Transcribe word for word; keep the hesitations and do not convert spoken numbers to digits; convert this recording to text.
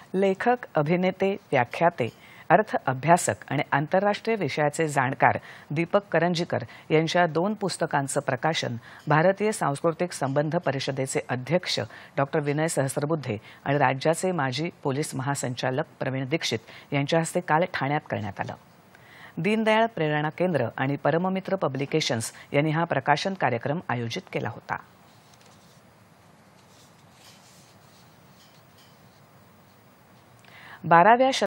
लेखक, अभिनेते, व्याख्याते, अर्थ अभ्यासक आणि आंतरराष्ट्रीय विषयाचे जाणकार दीपक करंजीकर यांच्या दोन पुस्तकांचं प्रकाशन भारतीय सांस्कृतिक संबंध परिषदेचे अध्यक्ष डॉक्टर विनय सहस्रबुद्धे आणि राज्याचे माजी पोलीस महासंचालक प्रवीण दीक्षित यांच्या हस्ते काल ठाण्यात करण्यात आलं। दीनदयाळ प्रेरणा केंद्र आणि परममित्र पब्लिकेशन्स यांनी हा प्रकाशन कार्यक्रम आयोजित केला होता। बाराव्या